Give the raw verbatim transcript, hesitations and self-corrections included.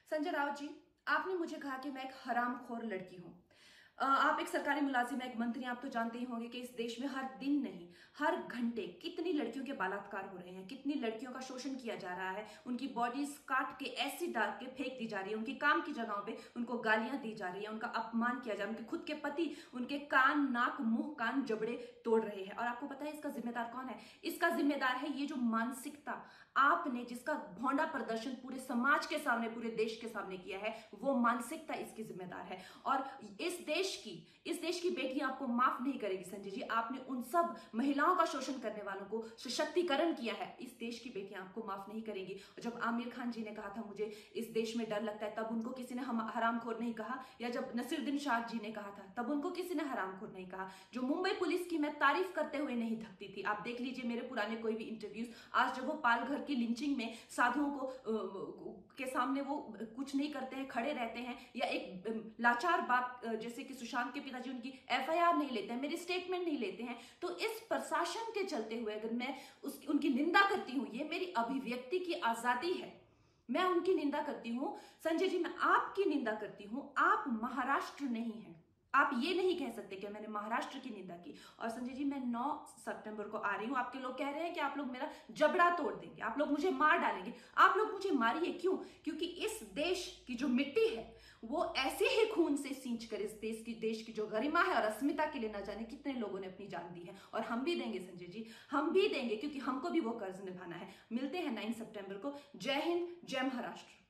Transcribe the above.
संजय राउत जी, आपने मुझे कहा कि मैं एक हरामखोर लड़की हूं। अ, आप एक सरकारी मुलाजिम हैं, एक मंत्री हैं, आप तो जानते ही होंगे कि इस देश में हर दिन नहीं, हर घंटे कितनी लड़कियों के बलात्कार हो रहे हैं, कितनी लड़कियों का शोषण किया जा रहा है, उनकी बॉडीज काट के ऐसी डाल के फेंक दी जा रही है, उनकी काम की जगहों पे उनको गालियां दी जा रही है, उनका अपमान किया जा रहा है, उनके खुद के पति उनके कान, नाक, मुंह, कान, जबड़े तोड़ रहे हैं। और आपको पता है इसका जिम्मेदार कौन है? इसका जिम्मेदार है ये जो मानसिकता आपने, जिसका भोंडा प्रदर्शन पूरे समाज के सामने, पूरे देश के सामने किया है, वो मानसिकता इसकी जिम्मेदार है। और इस देश की इस देश की बेटियां आपको माफ नहीं करेगी संजय जी। आपने उन सब महिलाओं का शोषण करने वालों को सशक्तिकरण किया है, इस देश की बेटियां आपको माफ नहीं करेंगी। जब आमिर खान जी ने कहा था मुझे इस देश में डर लगता है, तब उनको किसी ने हम हरामखोर नहीं कहा, या जब नसीरुद्दीन शाह जी ने कहा था तब उनको किसी ने हरामखोर नहीं कहा। जो मुंबई पुलिस की मैं तारीफ करते हुए नहीं थकती थी, आप देख लीजिए मेरे पुराने कोई भी इंटरव्यूज, आज जब वो पालघर की लिंचिंग में साधुओं को के सामने वो कुछ नहीं करते हैं, खड़े रहते हैं, या एक लाचार बाप जैसे कि सुशांत के पिताजी उनकी एफ आई आर नहीं लेते हैं, मेरी स्टेटमेंट नहीं लेते हैं, तो इस प्रशासन के चलते हुए अगर मैं उस उनकी निंदा करती हूं, ये मेरी अभिव्यक्ति की आजादी है, मैं उनकी निंदा करती हूं। संजय जी, मैं आपकी निंदा करती हूं, आप महाराष्ट्र नहीं हैं, आप ये नहीं कह सकते कि मैंने महाराष्ट्र की निंदा की। और संजय जी, मैं नौ सितंबर को आ रही हूं, आपके लोग कह रहे हैं कि आप लोग मेरा जबड़ा तोड़ देंगे, आप लोग मुझे मार डालेंगे। आप लोग मुझे मारिए, क्यों? क्योंकि इस देश की जो मिट्टी है वो ऐसे ही खून से सींच कर इस देश की देश की जो गरिमा है और अस्मिता के लिए न जाने कितने लोगों ने अपनी जान दी है। और हम भी देंगे संजय जी, हम भी देंगे, क्योंकि हमको भी वो कर्ज निभाना है। मिलते हैं नौ सितंबर को। जय हिंद, जय महाराष्ट्र।